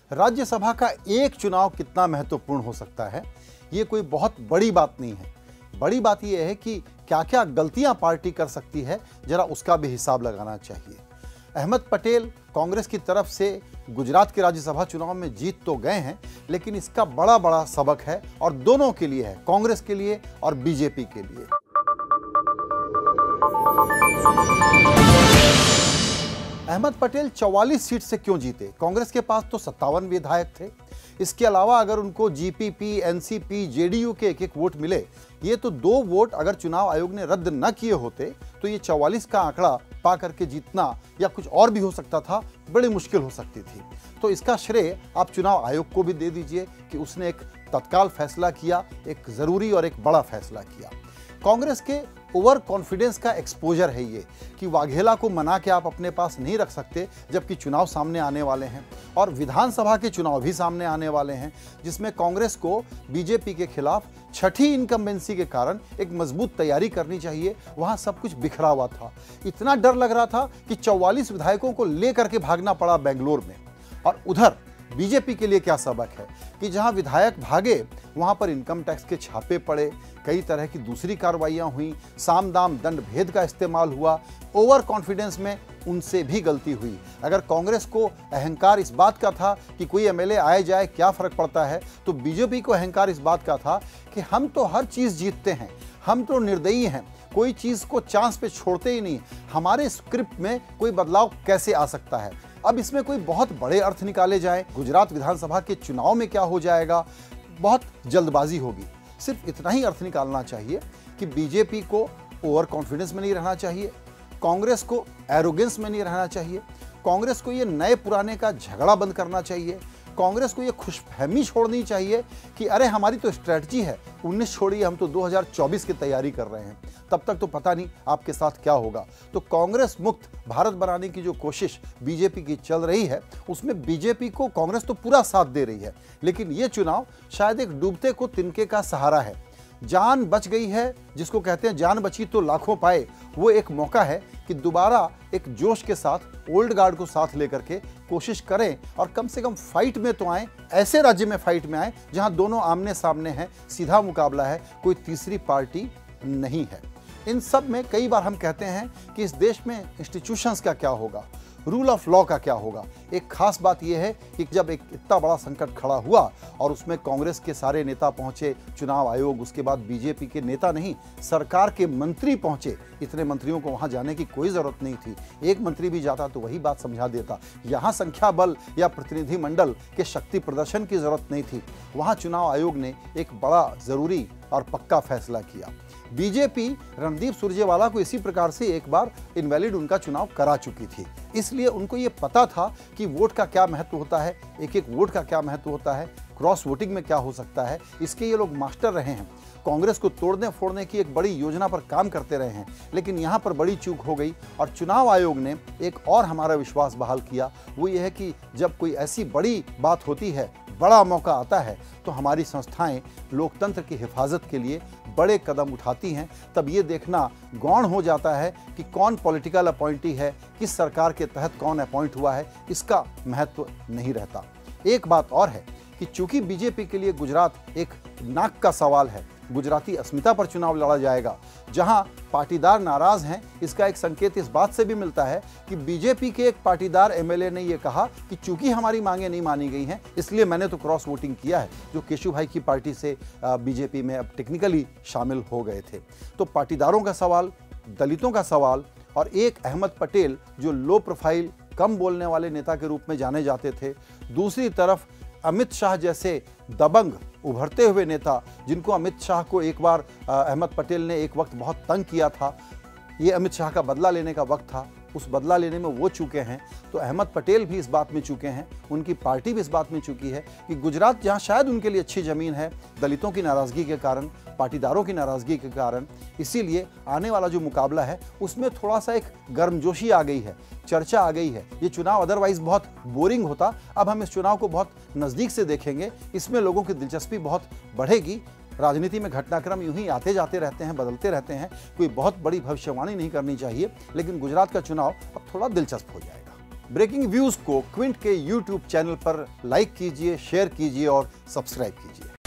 राज्यसभा का एक चुनाव कितना महत्वपूर्ण हो सकता है, ये कोई बहुत बड़ी बात नहीं है। बड़ी बात यह है कि क्या क्या गलतियां पार्टी कर सकती है, जरा उसका भी हिसाब लगाना चाहिए। अहमद पटेल कांग्रेस की तरफ से गुजरात के राज्यसभा चुनाव में जीत तो गए हैं, लेकिन इसका बड़ा बड़ा सबक है और दोनों के लिए है, कांग्रेस के लिए और बीजेपी के लिए। अहमद पटेल 44 सीट से क्यों जीते? कांग्रेस के पास तो 57 विधायक थे। इसके अलावा अगर उनको जीपीपी, एनसीपी, जेडीयू के एक एक वोट मिले, ये तो 2 वोट अगर चुनाव आयोग ने रद्द न किए होते तो ये 44 का आंकड़ा पा करके जीतना या कुछ और भी हो सकता था, बड़ी मुश्किल हो सकती थी। तो इसका श्रेय आप चुनाव आयोग को भी दे दीजिए कि उसने एक तत्काल फैसला किया, एक जरूरी और एक बड़ा फैसला किया। कांग्रेस के ओवर कॉन्फिडेंस का एक्सपोजर है ये कि वाघेला को मना के आप अपने पास नहीं रख सकते, जबकि चुनाव सामने आने वाले हैं और विधानसभा के चुनाव भी सामने आने वाले हैं, जिसमें कांग्रेस को बीजेपी के खिलाफ छठी इनकम्बेंसी के कारण एक मजबूत तैयारी करनी चाहिए। वहां सब कुछ बिखरा हुआ था, इतना डर लग रहा था कि 44 विधायकों को लेकर के भागना पड़ा बेंगलोर में। और उधर बीजेपी के लिए क्या सबक है कि जहां विधायक भागे वहां पर इनकम टैक्स के छापे पड़े, कई तरह की दूसरी कार्रवाइयां हुई, साम दाम दंड भेद का इस्तेमाल हुआ। ओवर कॉन्फिडेंस में उनसे भी गलती हुई। अगर कांग्रेस को अहंकार इस बात का था कि कोई एमएलए आए जाए क्या फर्क पड़ता है, तो बीजेपी को अहंकार इस बात का था कि हम तो हर चीज जीतते हैं, हम तो निर्दयी हैं, कोई चीज को चांस पे छोड़ते ही नहीं, हमारे स्क्रिप्ट में कोई बदलाव कैसे आ सकता है। अब इसमें कोई बहुत बड़े अर्थ निकाले जाएं, गुजरात विधानसभा के चुनाव में क्या हो जाएगा, बहुत जल्दबाजी होगी। सिर्फ इतना ही अर्थ निकालना चाहिए कि बीजेपी को ओवर कॉन्फिडेंस में नहीं रहना चाहिए, कांग्रेस को एरोगेंस में नहीं रहना चाहिए, कांग्रेस को ये नए पुराने का झगड़ा बंद करना चाहिए, कांग्रेस को ये खुशफहमी छोड़नी चाहिए कि अरे हमारी तो स्ट्रेटजी है, 19 छोड़िए, हम तो 2024 की तैयारी कर रहे हैं, तब तक तो पता नहीं आपके साथ क्या होगा। तो कांग्रेस मुक्त भारत बनाने की जो कोशिश बीजेपी की चल रही है, उसमें बीजेपी को कांग्रेस तो पूरा साथ दे रही है, लेकिन ये चुनाव शायद एक डूबते को तिनके का सहारा है। जान बच गई है, जिसको कहते हैं जान बची तो लाखों पाए, वो एक मौका है कि दोबारा एक जोश के साथ ओल्ड गार्ड को साथ लेकर के कोशिश करें और कम से कम फाइट में तो आए, ऐसे राज्य में फाइट में आए जहां दोनों आमने सामने हैं, सीधा मुकाबला है, कोई तीसरी पार्टी नहीं है। इन सब में कई बार हम कहते हैं कि इस देश में इंस्टीट्यूशंस का क्या होगा, रूल ऑफ लॉ का क्या होगा। एक खास बात यह है कि जब एक इतना बड़ा संकट खड़ा हुआ और उसमें कांग्रेस के सारे नेता पहुंचे, चुनाव आयोग, उसके बाद बीजेपी के नेता नहीं, सरकार के मंत्री पहुंचे। इतने मंत्रियों को वहां जाने की कोई जरूरत नहीं थी, एक मंत्री भी जाता तो वही बात समझा देता। यहां संख्या बल या प्रतिनिधि मंडल के शक्ति प्रदर्शन की जरूरत नहीं थी। वहां चुनाव आयोग ने एक बड़ा जरूरी और पक्का फैसला किया। बीजेपी रणदीप सुरजेवाला को इसी प्रकार से एक बार इनवैलिड उनका चुनाव करा चुकी थी, इसलिए उनको ये पता था कि वोट का क्या महत्व होता है, एक एक वोट का क्या महत्व होता है, क्रॉस वोटिंग में क्या हो सकता है। इसके ये लोग मास्टर रहे हैं, कांग्रेस को तोड़ने फोड़ने की एक बड़ी योजना पर काम करते रहे हैं, लेकिन यहाँ पर बड़ी चूक हो गई और चुनाव आयोग ने एक और हमारा विश्वास बहाल किया। वो ये है कि जब कोई ऐसी बड़ी बात होती है, बड़ा मौका आता है, तो हमारी संस्थाएं लोकतंत्र की हिफाजत के लिए बड़े कदम उठाती हैं। तब ये देखना गौण हो जाता है कि कौन पॉलिटिकल अपॉइंटी है, किस सरकार के तहत कौन अपॉइंट हुआ है, इसका महत्व नहीं रहता। एक बात और है कि चूंकि बीजेपी के लिए गुजरात एक नाक का सवाल है, गुजराती अस्मिता पर चुनाव लड़ा जाएगा, जहां पाटीदार नाराज हैं, इसका एक संकेत इस बात से भी मिलता है कि बीजेपी के एक पाटीदार एमएलए ने यह कहा कि चूंकि हमारी मांगे नहीं मानी गई हैं, इसलिए मैंने तो क्रॉस वोटिंग किया है, जो केशु भाई की पार्टी से बीजेपी में अब टेक्निकली शामिल हो गए थे। तो पाटीदारों का सवाल, दलितों का सवाल और एक अहमद पटेल जो लो प्रोफाइल, कम बोलने वाले नेता के रूप में जाने जाते थे, दूसरी तरफ अमित शाह जैसे दबंग उभरते हुए नेता, जिनको अमित शाह को एक बार अहमद पटेल ने एक वक्त बहुत तंग किया था, ये अमित शाह का बदला लेने का वक्त था, उस बदला लेने में वो चूके हैं। तो अहमद पटेल भी इस बात में चूके हैं, उनकी पार्टी भी इस बात में चूकी है कि गुजरात जहां शायद उनके लिए अच्छी ज़मीन है, दलितों की नाराज़गी के कारण, पाटीदारों की नाराज़गी के कारण, इसीलिए आने वाला जो मुकाबला है उसमें थोड़ा सा एक गर्मजोशी आ गई है, चर्चा आ गई है। ये चुनाव अदरवाइज़ बहुत बोरिंग होता, अब हम इस चुनाव को बहुत नज़दीक से देखेंगे, इसमें लोगों की दिलचस्पी बहुत बढ़ेगी। राजनीति में घटनाक्रम यूं ही आते जाते रहते हैं, बदलते रहते हैं, कोई बहुत बड़ी भविष्यवाणी नहीं करनी चाहिए, लेकिन गुजरात का चुनाव अब थोड़ा दिलचस्प हो जाएगा। ब्रेकिंग व्यूज को क्विंट के यूट्यूब चैनल पर लाइक कीजिए, शेयर कीजिए और सब्सक्राइब कीजिए।